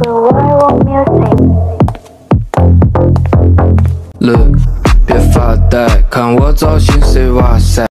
Look，别发呆，看我造型，谁哇塞！